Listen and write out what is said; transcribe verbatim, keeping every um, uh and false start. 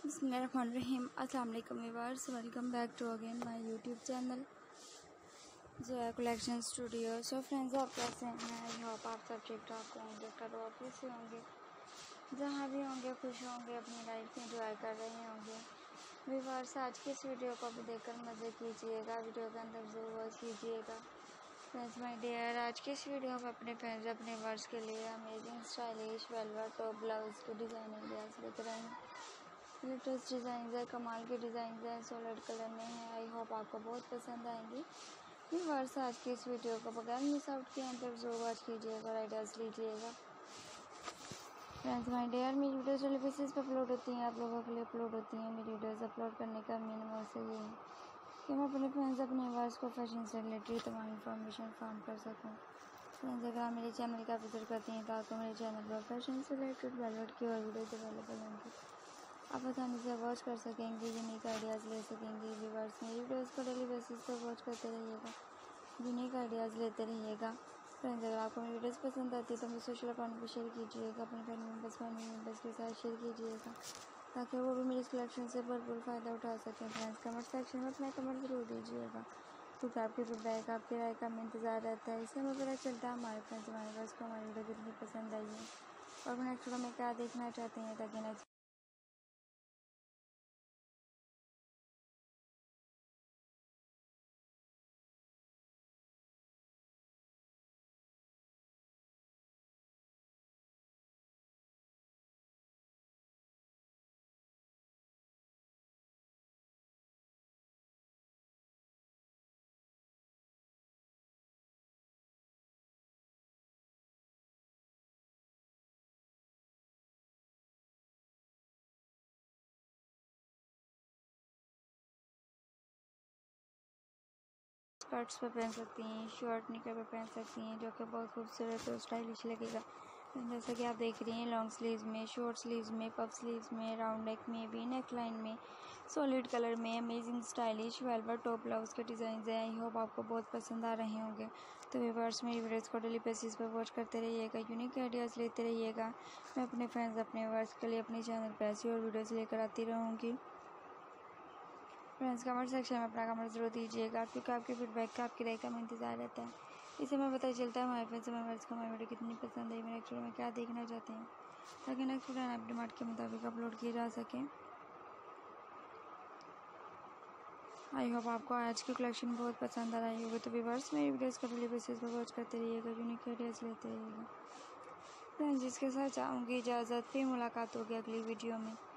बिस्मिल्लाहिर्रहमानिर्रहीम। अस्सलाम वालेकुम viewers, welcome back to again my YouTube channel Zoya collection studio. So friends, आप कैसे हैं? आई होप आप सब ठीक ठाक होंगे, करो ऑफिस से होंगे, जहाँ भी होंगे खुश होंगे, अपनी लाइफ में एंजॉय कर रहे होंगे। व्यूअर्स, आज की इस वीडियो को भी देखकर मज़े कीजिएगा, वीडियो के अंदर ज़रूर वॉच कीजिएगा। फ्रेंड्स माय डियर, आज की इस वीडियो में अपने फ्रेंड्स अपने वर्स के लिए amazing stylish velvet top blouse की डिज़ाइनिंग ड्रेस लेकर आई हैं। लेटेस्ट डिज़ाइन है, कमाल के डिज़ाइन है, सॉलिड कलर में है। आई होप आपको बहुत पसंद आएंगी। व्यूअर्स, आज की इस वीडियो को बगैर मिस आउट किए अंत तक जरूर वॉच कीजिएगा और आइडियाज़ लीजिएगा। फ्रेंड्स माय डियर, मेरी वीडियोज़ डेली बेसिस पर अपलोड होती हैं, आप लोगों के लिए अपलोड होती हैं। मेरी वीडियोज़ अपलोड करने का मेन मकसद ये है कि मैं अपने फ्रेंड्स अपने व्यूअर्स को फैशन से रिलेटेड तमाम इन्फॉर्मेशन फॉर्म कर सकूँ। फ्रेंड्स, अगर आप मेरे चैनल का विजिट करती हैं तो आपको मेरे चैनल पर फैशन से रिलेटेड वेलवेट की और वीडियोज़ अवेलेबल होंगी। आप आसानी से वॉच कर सकेंगे, यूनिक आइडियाज़ ले सकेंगे। व्यूअर्स, मेरी वीडियोज़ को डेली बेसिस पर वॉच करते रहिएगा, यूनिक आइडियाज़ लेते रहिएगा। फ्रेंड्स, अगर आपको मेरी वीडियोज़ पसंद आती है तो मुझे सोशल अकाउंट पर शेयर कीजिएगा, अपने फैमिली मेम्बर्स फैमिली मेम्बर्स के साथ शेयर कीजिएगा ताकि वो भी मेरी कलेक्शन से भरपूर फ़ायदा उठा सकें। फ्रेंड्स, कमेंट सेक्शन में अपना कमेंट ज़रूर दीजिएगा क्योंकि आपकी फीडबैक, आपकी राय का हमें इंतज़ार रहता है। इससे हमें पता चलता है हमारे फ्रेंड्स हमारे व्यूअर्स को हमारी वीडियो कितनी पसंद आई है और वो नेक्स्ट वीडियो में क्या देखना चाहते हैं ताकि नेक्स्ट स्कर्ट्स पर पहन सकती हैं, शॉर्ट निकर पर पहन सकती हैं, जो कि बहुत खूबसूरत और स्टाइलिश लगेगा। जैसा कि आप देख रही हैं, लॉन्ग स्लीव्स में, शॉर्ट स्लीव्स में, पफ स्लीव्स में, राउंड नेक में, वी नेक लाइन में, सॉलिड कलर में amazing stylish velvet top blouse के डिज़ाइन हैं। आई होप आपको बहुत पसंद आ रहे होंगे। तो व्यूअर्स, मेरी वीडियोज़ को डेली बेसिस पर वॉच करते रहिएगा, यूनिक आइडियाज़ लेते रहिएगा। मैं अपने फ्रेंड्स अपने व्यूअर्स के लिए अपने चैनल पर ऐसी और वीडियोज़ लेकर आती रहूँगी। फ्रेंड्स, कमेंट सेक्शन में अपना कमेंट ज़रूर दीजिएगा क्योंकि आपके फीडबैक का, आपकी राय का हमें इंतज़ार रहता है। इससे हमें पता चलता है हमारे फ्रेंड्स हमारे व्यूअर्स को हमारी वीडियो कितनी पसंद आई, नेक्स्ट वीडियो में क्या देखना चाहते हैं ताकि नेक्स्ट वीडियो आप डिमांड के मुताबिक अपलोड किए जा सकें। आई होप आपको आज की कलेक्शन बहुत पसंद आ रही होगी। तो व्यूअर्स, मेरी वीडियोज़ को डेली बेसिस पर वॉच करते रहिएगा, यूनिक आइडियाज़ लेते रहिएगा। फ्रेंड्स, जिसके साथ चाहूँगी इजाज़त, फिर मुलाकात होगी अगली वीडियो में।